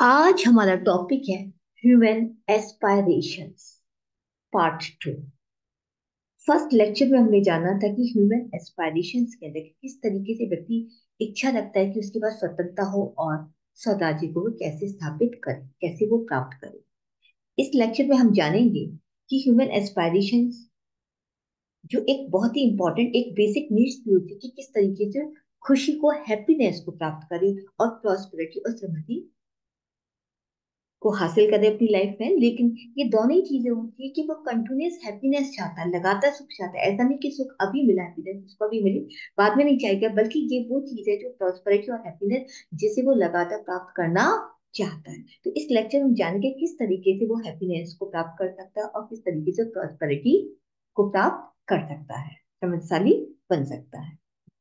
आज हमारा टॉपिक है human aspirations part 2। First lecture में हमने जाना था कि ह्यूमन एस्पायरेशंस के अंदर किस तरीके से व्यक्ति इच्छा रखता है कि उसके पास स्वतंत्रता हो और स्वराज्य को वो कैसे स्थापित करे, कैसे वो प्राप्त करे। इस लेक्चर में हम जानेंगे कि ह्यूमन एस्पायरेशंस जो एक बहुत ही इंपॉर्टेंट एक बेसिक नीड्स भी होती है कि किस तरीके से खुशी को, हैप्पीनेस को प्राप्त करे और प्रॉस्पेरिटी और समृद्धि को हासिल करे अपनी लाइफ में। लेकिन ये दोनों ही चीजें होती है कि वो कंटिन्यूस हैप्पीनेस चाहता है, लगातार सुख चाहता है। ऐसा नहीं कि सुख अभी मिला, हैप्पीनेस उसको अभी मिली बाद में नहीं चाहेगा, बल्कि ये वो चीज है जो प्रॉस्पेरिटी और हैप्पीनेस जिसे वो लगातार प्राप्त करना चाहता है। तो इस लेक्चर में हम जानेंगे किस तरीके से वो हैप्पीनेस को प्राप्त कर सकता है और किस तरीके से प्रॉस्पेरिटी को प्राप्त कर सकता है, समझशाली बन सकता है।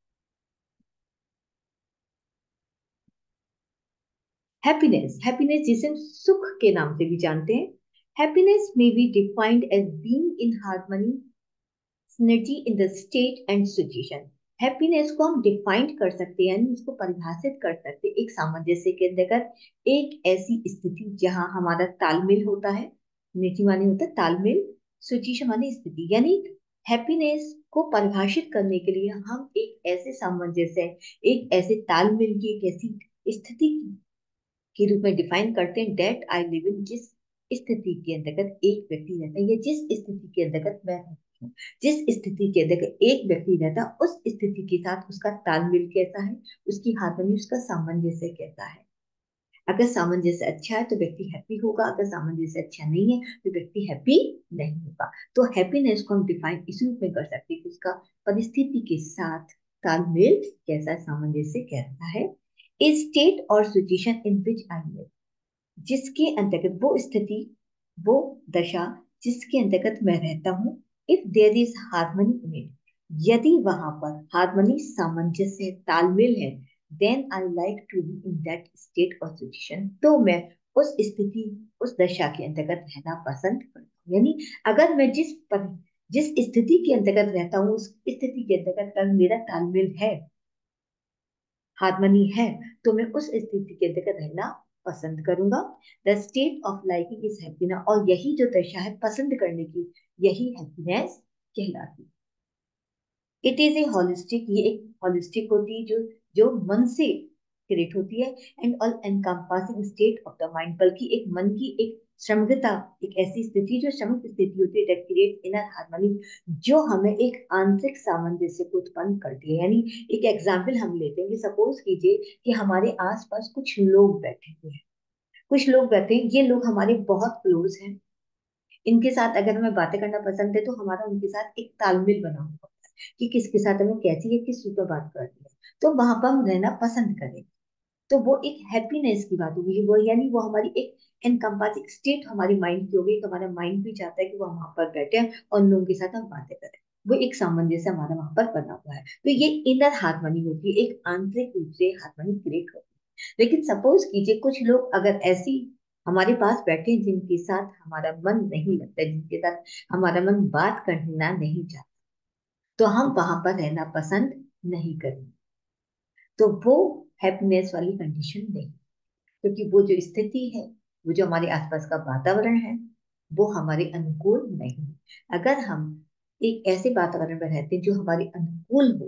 हैप्पीनेस, हैप्पीनेस जिसे हम सुख के नाम से भी जानते हैं। Happiness may be defined as being in harmony, synergy in the state and situation. Happiness को हम डिफाइंड कर सकते हैं, यानी उसको परिभाषित कर सकते हैं एक सामंजस्य के अंतर्गत, एक ऐसी स्थिति जहां हमारा तालमेल होता है। निजी माने होता है तालमेल, सिचुएशन माने स्थिति। यानी हैप्पीनेस को परिभाषित करने के लिए हम एक ऐसे सामंजस्य, एक ऐसे तालमेल की एक ऐसी स्थिति के रूप में डिफाइन करते हैं। डेट आई लिव इन, जिस स्थिति के अंतर्गत एक व्यक्ति रहता है, या जिस स्थिति के अंतर्गत मैं रहती हूँ, जिस स्थिति के अंतर्गत एक व्यक्ति रहता है, उस स्थिति के साथ उसका तालमेल कैसा है, उसकी हार्मनी, उसका सामंजस्य कैसा है। अगर सामंजस्य अच्छा है तो व्यक्ति हैप्पी होगा, अगर सामंजस्य अच्छा नहीं है तो व्यक्ति हैप्पी नहीं होगा। तो हैप्पीनेस को हम डिफाइन इस रूप में कर सकते हैं कि उसका परिस्थिति के साथ तालमेल कैसा, सामंजस्य कैसा है। ए स्टेट और situation in which I live, जिसके अंतर्गत वो स्थिति, वो दशा जिसके अंतर्गत मैं रहता हूँ। If there is harmony in it, यदि वहां पर हार्मनी, सामंजस्य, तालमेल है, then I like to be in that state और सिचुएशन, तो मैं उस स्थिति, उस दशा के अंतर्गत रहना पसंद करता हूँ। यानी अगर मैं जिस स्थिति के अंतर्गत रहता हूँ, उस स्थिति के अंतर्गत अगर मेरा तालमेल है, हार्मनी है, तो मैं उस स्थिति के अंदर रहना पसंद करूंगा। The state of liking is happiness, और यही जो दशा है पसंद करने की, यही हैप्पीनेस कहलाती है। इट इज ए हॉलिस्टिक, ये एक हॉलिस्टिक होती है जो जो मन से क्रिएट होती है। And all encompassing state of the mind, बल्कि एक मन की एक समग्रता, एक ऐसी स्थिति जो समग्र स्थिति होती है, दैट क्रिएट इनर हार्मनी, जो हमें एक आंतरिक सामंजस्य को उत्पन्न करती है। यानी एक एग्जाम्पल हम लेते हैं, सपोज कीजिए कि हमारे आसपास कुछ लोग बैठे हुए हैं, कुछ लोग बैठे हैं, ये लोग हमारे बहुत क्लोज हैं, इनके साथ अगर हमें बातें करना पसंद है तो हमारा उनके साथ एक तालमेल बना हुआ होता है कि किसके साथ हमें कैसी है, किस पर बात करनी है, तो वहां पर हम रहना पसंद करें। तो वो एक हैप्पीनेस की बात होगी, वो यानी वो हमारी एक एनकम्पासिंग स्टेट हमारी माइंड की होगी। हमारा माइंड भी चाहता है कि वो वहां पर बैठे और उन लोगों के साथ हम बातें करें। वो एक सामंजस्य हमारा वहां पर बना हुआ है। तो ये इनर हार्मनी होती है, एक आंतरिक रूप से हार्मनी क्रिएट होती है। लेकिन सपोज कीजिए कुछ लोग अगर ऐसी हमारे पास बैठे हैं जिनके साथ हमारा मन नहीं लगता, जिनके साथ हमारा मन बात करना नहीं चाहता, तो हम वहां पर रहना पसंद नहीं करेंगे। तो वो हैप्पीनेस वाली कंडीशन नहीं, क्योंकि वो जो स्थिति है, वो जो हमारे आसपास का वातावरण है, वो हमारे अनुकूल नहीं है। अगर हम एक ऐसे वातावरण में रहते हैं जो हमारे अनुकूल हो,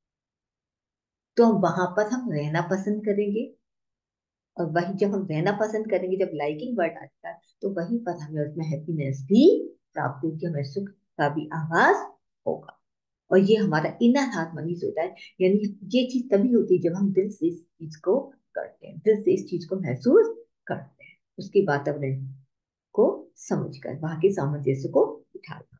तो हम वहां पर हम रहना पसंद करेंगे। और वही जब हम रहना पसंद करेंगे, जब लाइकिंग वर्ड आता है, तो वहीं पर हमें उसमें हैप्पीनेस भी प्राप्त होगी, हमें सुख का भी आभास होगा। और ये हमारा इनर हार्मनी होता है। यानी ये चीज तभी होती है जब हम दिल से इस चीज को करते हैं, दिल से इस चीज को महसूस करते हैं, उसके वातावरण को समझकर वहां के सामंजस्य को उठाना।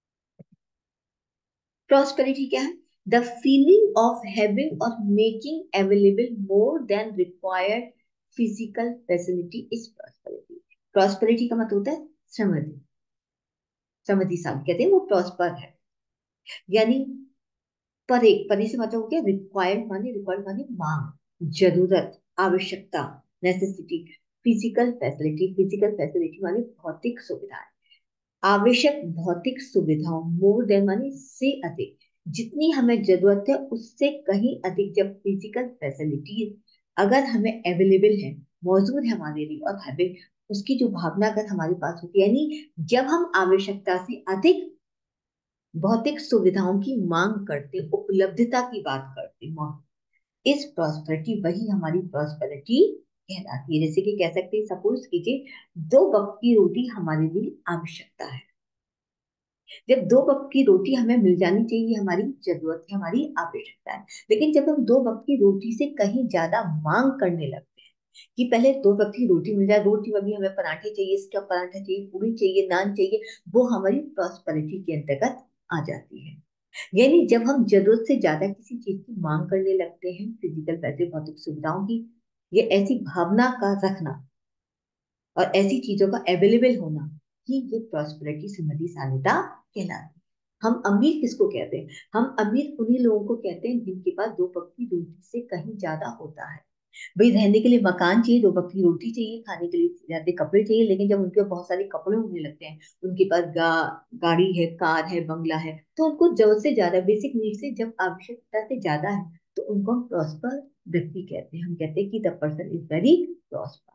प्रॉस्पेरिटी क्या है? द फीलिंग ऑफ हैविंग और making available more than required physical facility is prosperity. Prosperity का मतलब होता है समृद्धि, समृद्धिशाली कहते हैं, वो प्रॉस्पर है। यानी परे से मतलब हो गया रिक्वायर्ड, माने रिक्वायर्ड माने मांग, जरूरत, आवश्यकता, necessity. Physical facility, physical facility माने भौतिक सुविधाएं, आवश्यक भौतिक सुविधाओं, मोर देन माने से अधिक, जितनी हमें जरूरत है उससे कहीं अधिक। जब फिजिकल फैसिलिटीज अगर हमें अवेलेबल है, मौजूद है हमारे लिए और हैबिट, उसकी जो भावना अगर हमारे पास होती है, यानी जब हम आवश्यकता से अधिक भौतिक सुविधाओं की मांग करते, उपलब्धता की बात करते, इस प्रॉस्पेरिटी, वही हमारी प्रॉस्पेरिटी कहलाती है। जैसे कि कह सकते हैं, सपोज कीजिए 2 वक्त की रोटी हमारे लिए आवश्यकता है। जब 2 वक्त की रोटी हमें मिल जानी चाहिए, हमारी जरूरत है, हमारी आवश्यकता है। लेकिन जब हम 2 वक्त की रोटी से कहीं ज्यादा मांग करने लगते हैं कि पहले 2 वक्त की रोटी मिल जाए, रोटी में भी हमें पराठे चाहिए, स्टफ पराठा चाहिए, पूरी चाहिए, नान चाहिए, वो हमारी प्रॉस्पेरिटी के अंतर्गत आ जाती है। यानी जब हम जरूरत से ज्यादा किसी चीज की मांग करने लगते हैं, फिजिकल वैसे भौतिक सुविधाओं की, ये ऐसी भावना का रखना और ऐसी चीजों का अवेलेबल होना ही ये प्रॉस्पेरिटी समृद्धिशालीता कहलाती है। हम अमीर किसको कहते हैं? हम अमीर उन्हीं लोगों को कहते हैं जिनके पास 2 वक्त की रोटी से कहीं ज्यादा होता है। भाई रहने के लिए मकान चाहिए, 2 वक्त की रोटी चाहिए, खाने के लिए ज्यादा कपड़े चाहिए, लेकिन जब उनके बहुत सारे कपड़े होने लगते हैं, उनके पास गाड़ी है, कार है, बंगला है, तो उनको जरूरत से ज्यादा, बेसिक नीड से जब आवश्यकता से ज्यादा है, तो उनको हम प्रॉस्पर व्यक्ति कहते हैं। हम कहते हैं कि the person is very prosper,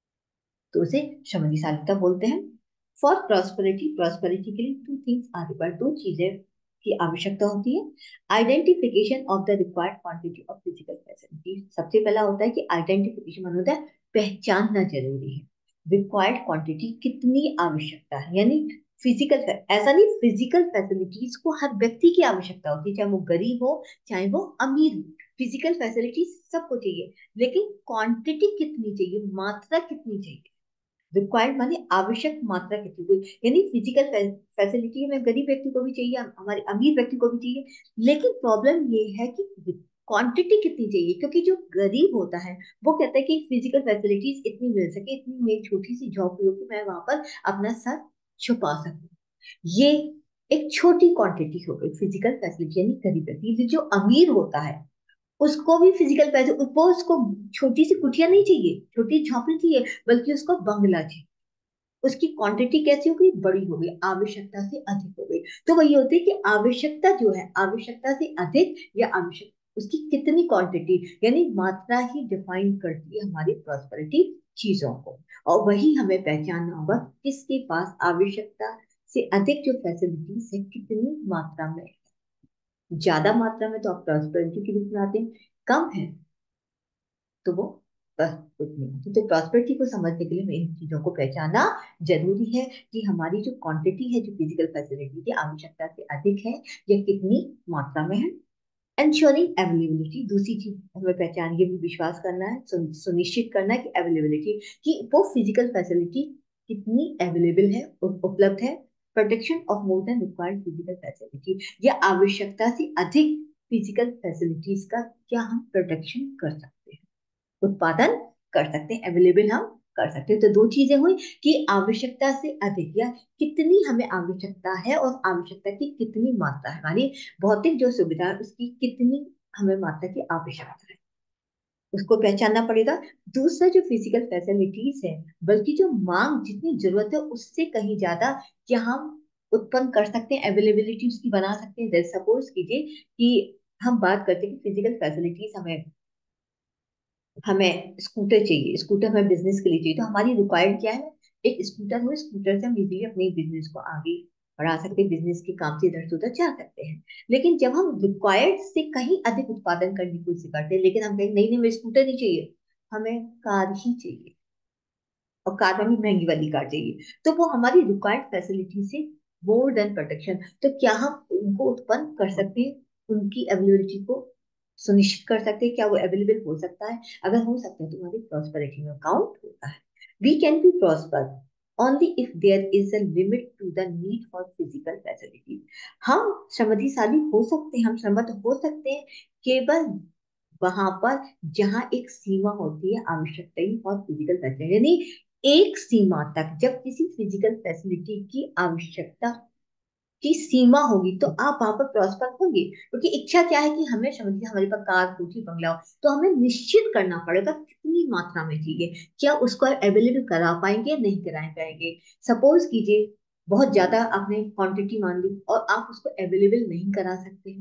तो उसे समृद्धिशालीता बोलते हैं। फॉर प्रॉस्पेरिटी, प्रॉस्पेरिटी के लिए 2 थिंग्स आर रिक्वायर्ड, 2 चीजें की आवश्यकता होती है। Identification of the required quantity of physical facility, सबसे पहला होता है कि आइडेंटिफिकेशन मतलब होता है पहचानना जरूरी है। रिक्वायर्ड क्वांटिटी, कितनी आवश्यकता है, यानी फिजिकल, ऐसा नहीं, फिजिकल फैसिलिटीज को हर व्यक्ति की आवश्यकता होती है, चाहे वो गरीब हो, चाहे वो अमीर हो, फिजिकल फैसिलिटीज सबको चाहिए, लेकिन क्वांटिटी कितनी चाहिए, मात्रा कितनी चाहिए। रिक्वायर्ड माने आवश्यक मात्रा कितनी हुई, यानी फिजिकल फैसिलिटी हमें गरीब व्यक्ति को भी चाहिए, हमारे अमीर व्यक्ति को भी चाहिए, लेकिन प्रॉब्लम ये है कि क्वांटिटी कितनी चाहिए। क्योंकि जो गरीब होता है वो कहता है कि फिजिकल फैसिलिटीज इतनी मिल सके, इतनी मेरी छोटी सी झोपड़ी हो कि मैं वहां पर अपना सर छुपा सकूं, ये एक छोटी क्वांटिटी हो गई फिजिकल फैसिलिटी, यानी गरीब व्यक्ति। जो अमीर होता है उसको भी फिजिकल पैसे, वो उसको छोटी सी कुटिया नहीं चाहिए, छोटी झोंपड़ी चाहिए, बल्कि उसको बंगला चाहिए। उसकी क्वांटिटी कैसी हो गई, बड़ी हो गई, आवश्यकता से अधिक हो गई। तो वही होती है कि आवश्यकता जो है, आवश्यकता से अधिक या आवश्यक, उसकी कितनी क्वांटिटी, यानी मात्रा ही डिफाइन करती है हमारी प्रॉस्पेरिटी चीजों को। और वही हमें पहचानना होगा किसके पास आवश्यकता से अधिक जो फैसिलिटीज है कितनी मात्रा में। ज्यादा मात्रा में तो आप प्रॉस्पेरिटी के रूप में आते हैं, कम है तो वो बस उतनी होती। तो प्रॉस्पेरिटी को समझने के लिए हमें इन चीजों को पहचानना जरूरी है कि हमारी जो क्वांटिटी है, जो फिजिकल फैसिलिटी की आवश्यकता से अधिक है, या कितनी मात्रा में है। एंश्योरिंग अवेलेबिलिटी, दूसरी चीज हमें पहचान, ये भी विश्वास करना है, सुनिश्चित करना है कि अवेलेबिलिटी, कि वो फिजिकल फैसिलिटी कितनी अवेलेबल है, उपलब्ध है। Protection of more than required physical facility, या आवश्यकता से अधिक फिजिकल फैसिलिटीज का क्या हम प्रोटेक्शन कर सकते हैं, उत्पादन कर सकते हैं, अवेलेबल हम कर सकते हैं। तो 2 चीजें हुई कि आवश्यकता से अधिक, या कितनी हमें आवश्यकता है और आवश्यकता की कितनी मात्रा है, मानी भौतिक जो सुविधा है उसकी कितनी हमें मात्रा की आवश्यकता है, उसको पहचानना पड़ेगा। दूसरा जो फिजिकल फैसिलिटीज है, बल्कि जो मांग जितनी जरूरत है उससे कहीं ज्यादा क्या हम उत्पन्न कर सकते हैं, अवेलेबिलिटी उसकी बना सकते हैं। सपोज कीजिए कि हम बात करते हैं कि फिजिकल फैसिलिटीज हमें, हमें स्कूटर चाहिए, स्कूटर हमें बिजनेस के लिए चाहिए, तो हमारी रिक्वायर्ड क्या है, एक स्कूटर हो, स्कूटर से हम इजीली अपने बिजनेस को आगे बढ़ा सकते हैं, बिजनेस के काम से इधर से उधर जा सकते हैं। लेकिन जब हम रिक्वायर्ड से कहीं अधिक उत्पादन करने की कोशिश करते हैं, लेकिन हम कहेंगे नहीं नहीं मुझे स्कूटर नहीं चाहिए, हमें कार ही चाहिए, और कार में भी महंगी वाली कार चाहिए, तो वो हमारी रिक्वायर्ड फैसिलिटी से मोर देन प्रोटेक्शन, तो क्या हम उनको उत्पन्न कर सकते हैं, उनकी अवेलेबिलिटी को सुनिश्चित कर सकते हैं, क्या वो अवेलेबल हो सकता है? अगर हो सकता है तो हमारी प्रॉस्पेरिटी में काउंट होता है। We can be prosper only if there is a limit to the need for physical facilities, हम समृद्धिशाली हो सकते हैं, हम समृद्ध हो सकते हैं केवल वहां पर जहां एक सीमा होती है आवश्यकता ही और फिजिकल फैसिलिटी, यानी एक सीमा तक जब किसी फिजिकल फैसिलिटी की आवश्यकता की सीमा होगी तो आप वहां पर प्रॉस्पर होंगे। क्योंकि इच्छा क्या है कि हमें समझिए हमारे पास कार, कोठी, बंगला हो, तो हमें निश्चित करना पड़ेगा कितनी मात्रा में चाहिए, क्या उसको अवेलेबल करा पाएंगे या नहीं करा पाएंगे। सपोज कीजिए बहुत ज्यादा आपने क्वांटिटी मान ली और आप उसको अवेलेबल नहीं करा सकते हैं,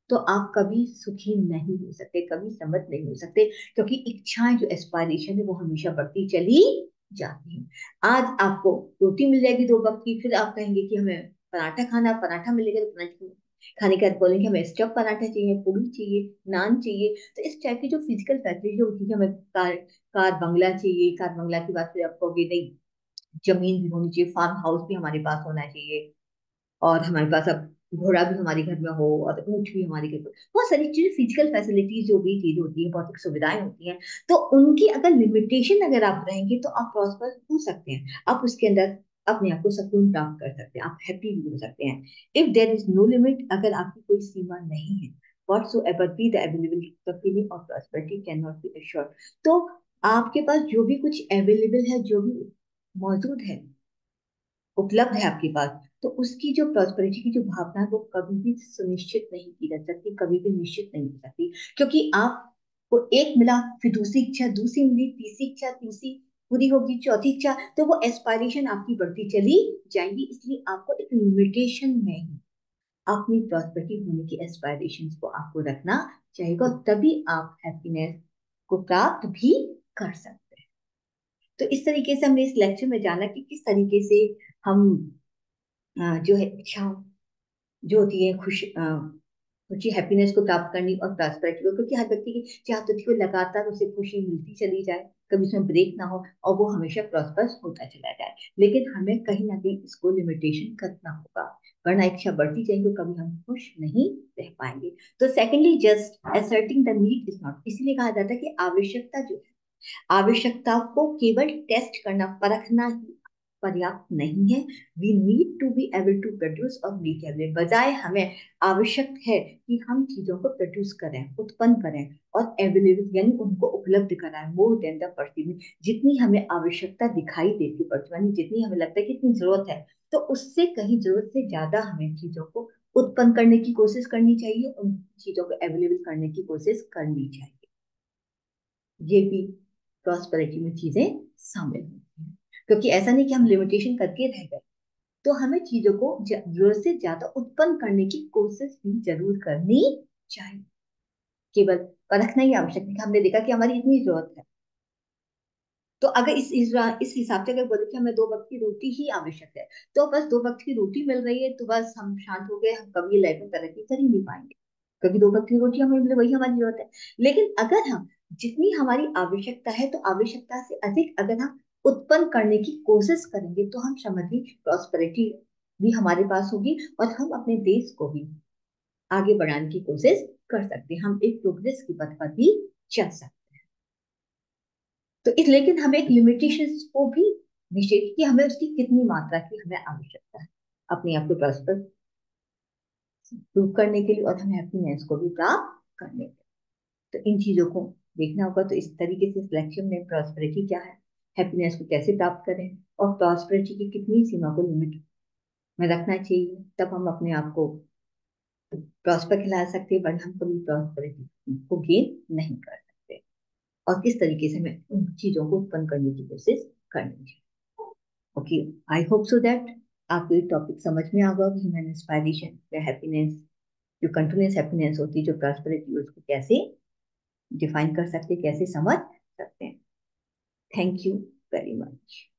तो आप कभी सुखी नहीं हो सकते, कभी समृद्ध नहीं हो सकते, क्योंकि इच्छाएं जो एस्पायरेशन है वो हमेशा बढ़ती चली जाती है। आज आपको रोटी मिल जाएगी 2 वक्त की, फिर आप कहेंगे कि हमें पराठा खाना, पराठा मिलेगा तो पराठा खाने के बाद बोलेंगे हमें स्टफ पराठा चाहिए, पूरी चाहिए, नान चाहिए। तो इस टाइप की जो फिजिकल फैसिलिटी होती है, हमें कार बंगला चाहिए, कार बंगला की बात फिर आप कहोगे नहीं, जमीन भी होनी चाहिए, फार्म हाउस भी हमारे पास होना चाहिए, और हमारे पास अब घोड़ा भी हमारे घर में हो, और ऊंट भी हमारे घर में, बहुत सारी चीजें, फिजिकल फैसिलिटीज जो भी चीज होती है, भौतिक सुविधाएं होती हैं, तो उनकी अगर लिमिटेशन अगर आप रहेंगे तो आप प्रॉस्पर हो सकते हैं, आप उसके अंदर अपने आप को सुकून प्राप्त कर सकते हैं, आप हैप्पी भी हो सकते हैं। If there is no limit, अगर आपकी कोई सीमा नहीं है, whatsoever be the available, the feeling of prosperity cannot be assured। तो आपके पास जो भी कुछ अवेलेबल है, जो भी मौजूद है, उपलब्ध है आपके पास, तो उसकी जो प्रॉस्पेरिटी की जो भावना है वो कभी भी सुनिश्चित नहीं की जा सकती, कभी भी निश्चित नहीं हो सकती, क्योंकि आपको एक मिला, फिर दूसरी इच्छा, दूसरी मिली, तीसरी इच्छा, तीसरी पूरी होगी, चौथी इच्छा, तो वो एस्पायरेशन आपकी बढ़ती चली जाएगी। इसलिए आपको एक लिमिटेशन में ही अपनी प्रॉस्पेरिटी होने की एस्पायरेशन को आपको रखना चाहिए, तभी आप हैप्पीनेस को प्राप्त भी कर सकते हैं। तो इस तरीके से हमने इस लेक्चर में जाना कि किस तरीके से हम जो है इच्छा जो होती है, खुशी, हैप्पीनेस को प्राप्त करनी और प्रॉस्पेरिटी को, क्योंकि हर व्यक्ति की चाहत होती है कि लगातार उसे खुशी मिलती चली जाए, कभी उसमें ब्रेक ना हो, और वो हमेशा प्रॉस्पर्स होता चला जाए। लेकिन हमें कहीं ना कहीं इसको लिमिटेशन करना होगा, वरना इच्छा बढ़ती जाएगी तो कभी हम खुश नहीं रह पाएंगे। तो secondly, just asserting the need is not, इसलिए कहा जाता है कि आवश्यकता जो है, आवश्यकता को केवल टेस्ट करना, परखना ही पर्याप्त नहीं है। We need to be able to produce और मेक एवरी, बजाय हमें आवश्यक है कि हम चीजों को प्रोड्यूस करें, उत्पन्न करें, और अवेलेबल यानी उनको उपलब्ध कराएं, मोर देन द परसीव। जितनी हमें आवश्यकता दिखाई देती है यानी जितनी हमें लगता है कि इतनी जरूरत है, तो उससे कहीं जरूरत से ज्यादा हमें चीजों को उत्पन्न करने की कोशिश करनी चाहिए, उन चीजों को अवेलेबल करने की कोशिश करनी चाहिए। ये भी प्रॉस्पेरिटी में चीजें शामिल होती हैं, क्योंकि ऐसा नहीं कि हम लिमिटेशन करके रह गए, तो हमें चीजों को जरूरत से ज्यादा उत्पन्न करने की कोशिश भी जरूर करनी चाहिए। केवल परखना ही आवश्यक नहीं, हमने देखा कि हमारी इतनी जरूरत है, तो अगर इस हिसाब से अगर बोले कि हमें 2 वक्त की रोटी ही आवश्यक है, तो बस 2 वक्त की रोटी मिल रही है तो बस हम शांत हो गए, हम कभी लाइफ में तरक्की कर ही नहीं पाएंगे, क्योंकि 2 वक्त की रोटी हमें मिले वही हमारी जरूरत है। लेकिन अगर हम जितनी हमारी आवश्यकता है, तो आवश्यकता से अधिक अगर हम उत्पन्न करने की कोशिश करेंगे, तो हम समझिए प्रॉस्पेरिटी भी हमारे पास होगी, और हम अपने देश को भी आगे बढ़ाने की कोशिश कर सकते हैं, हम एक प्रोग्रेस की पथ पर भी चल सकते हैं। तो इस लेकिन हमें एक लिमिटेशंस को भी निश्चित कि हमें उसकी कितनी मात्रा की हमें आवश्यकता है, अपने आप को प्रॉस्पर प्रूव करने के लिए, और हमें हैप्पीनेस को भी प्राप्त करने के लिए। तो इन चीजों को देखना होगा। तो इस तरीके से सिलेक्शन में प्रॉस्पेरिटी क्या है, हैप्पीनेस को कैसे प्राप्त करें, और प्रॉस्पेरिटी की कितनी सीमा को लिमिट में रखना चाहिए, तब हम अपने आप को प्रॉस्पर खिला सकते हैं, वरना हम कभी प्रॉस्पेरिटी को गेन नहीं कर सकते। और किस तरीके से हमें उन चीजों को उत्पन्न करने की कोशिश करनी चाहिए। Okay, I hope so that आपको ये टॉपिक समझ में आ गया कि ह्यूमन इंस्पायरेशन या हैप्पीनेस, जो कंटिन्यूस हैप्पीनेस होती है, जो प्रॉस्पेरिटी, उसको कैसे डिफाइन कर सकते हैं, कैसे समझ सकते हैं। Thank you very much.